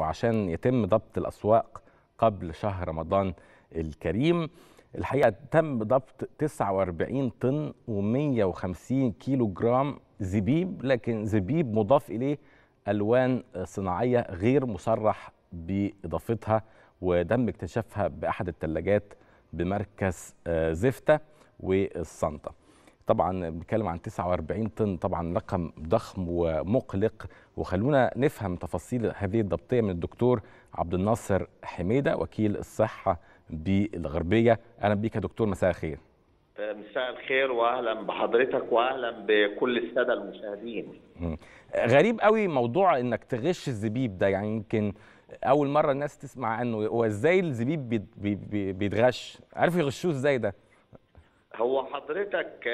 وعشان يتم ضبط الأسواق قبل شهر رمضان الكريم. الحقيقة تم ضبط 49 طن و150 كيلو جرام زبيب، لكن زبيب مضاف إليه ألوان صناعية غير مصرح بإضافتها، وتم اكتشافها بأحد الثلاجات بمركز زفتة والصنطة. طبعا بنتكلم عن 49 طن، طبعا رقم ضخم ومقلق. وخلونا نفهم تفاصيل هذه الضبطية من الدكتور عبد الناصر حميدة، وكيل الصحة بالغربية. أهلا بك يا دكتور، مساء الخير. مساء الخير واهلا بحضرتك واهلا بكل الساده المشاهدين. غريب قوي موضوع انك تغش الزبيب ده، يعني يمكن اول مره الناس تسمع عنه. هو ازاي الزبيب بيتغش؟ عارف يغشوه ازاي ده؟ هو حضرتك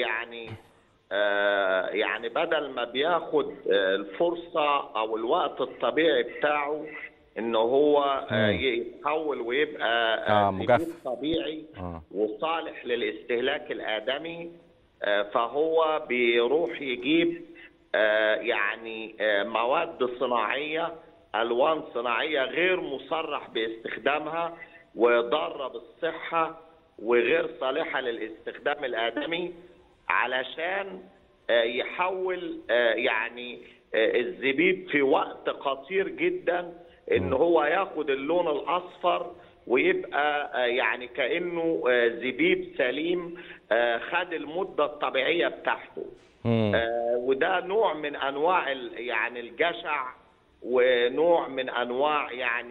يعني بدل ما بياخد الفرصه او الوقت الطبيعي بتاعه ان هو يتحول ويبقى زبيب طبيعي وصالح للاستهلاك الآدمي، فهو بيروح يجيب يعني مواد صناعية، ألوان صناعية غير مصرح باستخدامها وضارة بالصحة وغير صالحة للاستخدام الآدمي، علشان يحول يعني الزبيب في وقت قصير جدا ان هو ياخد اللون الاصفر ويبقى يعني كانه زبيب سليم خد المده الطبيعيه بتاعته. وده نوع من انواع يعني الجشع، ونوع من انواع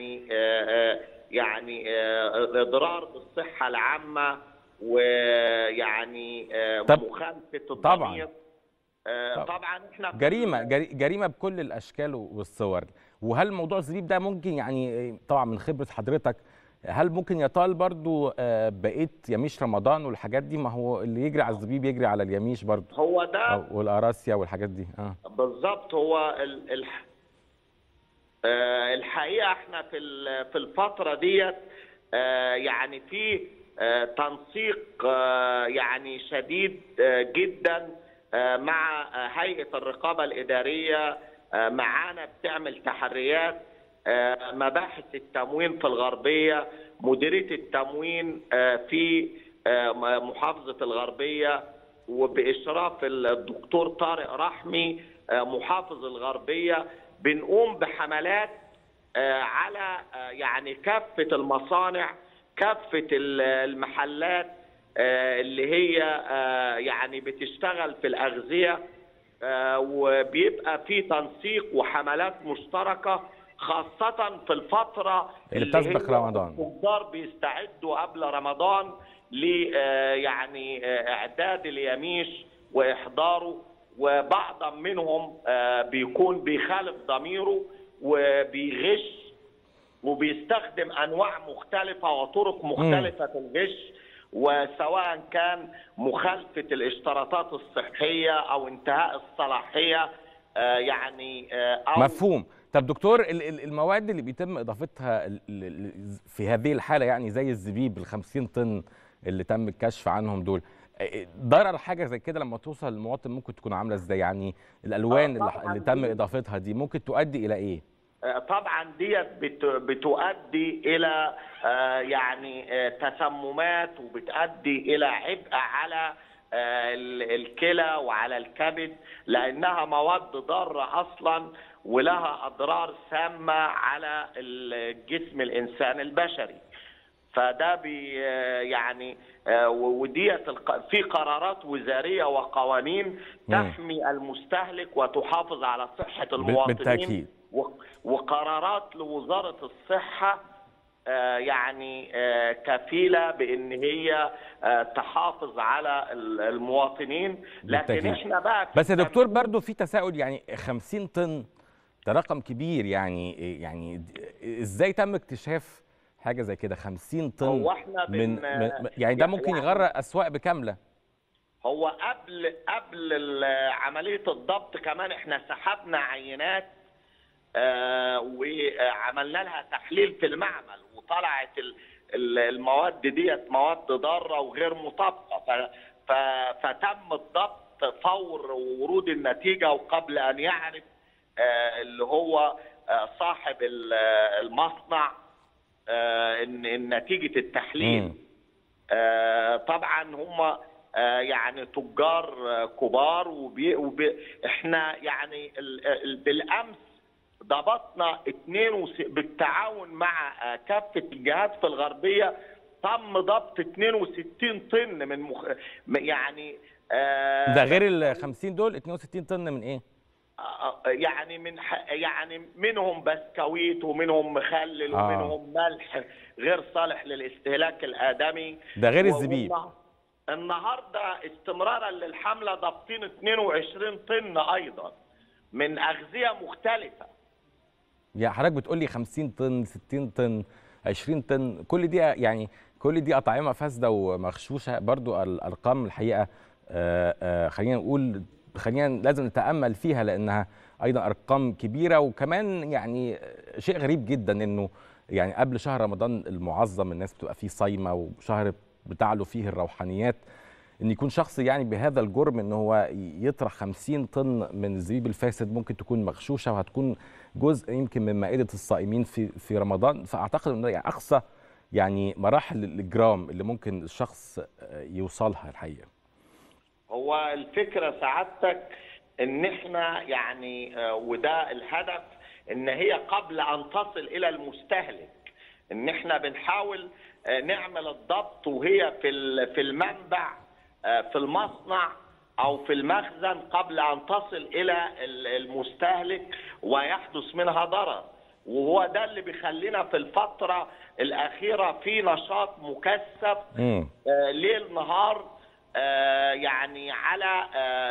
يعني الاضرار بالصحه العامه، ويعني مخالفه الضمير. طبعا احنا جريمه بكل الاشكال والصور. وهل موضوع الزبيب ده ممكن، يعني طبعا من خبره حضرتك، هل ممكن يطال برضو بقيه يميش رمضان والحاجات دي؟ ما هو اللي يجري على الزبيب يجري على اليميش برضو، هو ده والقراصية والحاجات دي. بالظبط. هو الحقيقه احنا في الفتره ديت يعني في تنسيق يعني شديد جدا مع هيئة الرقابة الإدارية. معانا بتعمل تحريات مباحث التموين في الغربية، مديرية التموين في محافظة الغربية، وبإشراف الدكتور طارق رحمي محافظ الغربية، بنقوم بحملات على يعني كافة المصانع، كافة المحلات اللي هي يعني بتشتغل في الأغذية، وبيبقى في تنسيق وحملات مشتركة، خاصة في الفترة اللي بتسبق رمضان. التجار بيستعدوا قبل رمضان ل يعني إعداد اليميش وإحضاره، وبعض منهم بيكون بيخالف ضميره وبيغش وبيستخدم أنواع مختلفة وطرق مختلفة في الغش، وسواء كان مخالفة الاشتراطات الصحية أو انتهاء الصلاحية يعني أو مفهوم. طب دكتور، المواد اللي بيتم إضافتها في هذه الحالة، يعني زي الزبيب ال50 طن اللي تم الكشف عنهم دول، ضرر حاجة زي كده لما توصل للمواطن ممكن تكون عاملة ازاي؟ يعني الألوان اللي تم إضافتها دي ممكن تؤدي إلى إيه؟ طبعا ديت بتؤدي الى يعني تسممات، وبتؤدي الى عبء على الكلى وعلى الكبد، لانها مواد ضاره اصلا ولها اضرار سامه على الجسم الانسان البشري. فده يعني وديت في قرارات وزاريه وقوانين تحمي المستهلك وتحافظ على صحه المواطنين بالتأكيد، وقرارات لوزارة الصحة يعني كفيلة بأن هي تحافظ يعني المواطنين. لكن احنا بقى بس يا دكتور برضو في تساؤل، يعني 50 طن ده رقم كبير، يعني ازاي تم اكتشاف حاجة زي كده 50 طن؟ هو احنا يعني ده ممكن يغرق أسواق بكاملة. هو قبل عملية الضبط كمان احنا سحبنا عينات وعملنا لها تحليل في المعمل، وطلعت المواد ديت مواد ضاره وغير مطابقه، فتم الضبط فور ورود النتيجه وقبل ان يعرف اللي هو صاحب المصنع ان نتيجه التحليل طبعا هم يعني تجار كبار، احنا يعني بالامس ضبطنا بالتعاون مع كافه الجهات في الغربيه تم ضبط 62 طن من يعني ده غير ال 50 دول. 62 طن من ايه؟ يعني منهم بسكويت ومنهم مخلل ومنهم ملح غير صالح للاستهلاك الآدمي. ده غير الزبيب. النهارده استمرارا للحملة ضابطين 22 طن أيضا من أغذية مختلفة. يعني حضرتك بتقول لي 50 طن 60 طن 20 طن، كل دي يعني كل دي أطعمة فاسدة ومغشوشة. برضو الأرقام الحقيقة خلينا نقول لازم نتأمل فيها، لأنها أيضا أرقام كبيرة. وكمان يعني شيء غريب جدا إنه يعني قبل شهر رمضان المعظم الناس بتبقى فيه صايمة، وشهر بتعلو فيه الروحانيات، إن يكون شخص يعني بهذا الجرم إن هو يطرح 50 طن من الزبيب الفاسد ممكن تكون مغشوشة وهتكون جزء يمكن من مائدة الصائمين في رمضان. فأعتقد إنه يعني أقصى يعني مراحل الإجرام اللي ممكن الشخص يوصلها الحقيقة. هو الفكرة سعادتك ان احنا يعني وده الهدف، ان هي قبل ان تصل الى المستهلك ان احنا بنحاول نعمل الضبط وهي في المنبع في المصنع او في المخزن قبل ان تصل الى المستهلك ويحدث منها ضرر. وهو ده اللي بيخلينا في الفترة الأخيرة في نشاط مكثف ليل نهار يعني على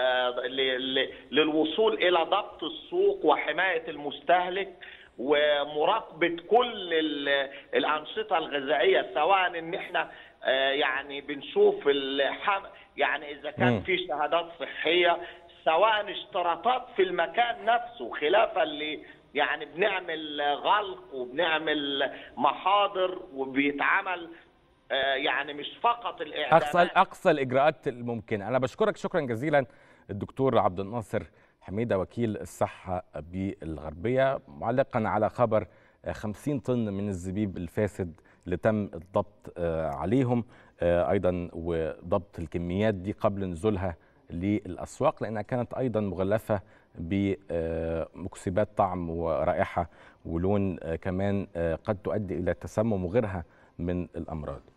للوصول إلى ضبط السوق وحماية المستهلك ومراقبة كل الأنشطة الغذائية، سواء إن إحنا يعني بنشوف يعني إذا كان في شهادات صحية، سواء اشتراطات في المكان نفسه، خلافا يعني بنعمل غلق وبنعمل محاضر وبيتعمل يعني مش فقط الإعلانات، أقصى الإجراءات الممكنة. أنا بشكرك شكرا جزيلا الدكتور عبد الناصر حميدة وكيل الصحة بالغربية، معلقا على خبر 50 طن من الزبيب الفاسد اللي تم الضبط عليهم، أيضا وضبط الكميات دي قبل نزولها للأسواق، لأنها كانت أيضا مغلفة بمكسبات طعم ورائحة ولون كمان قد تؤدي إلى التسمم وغيرها من الأمراض.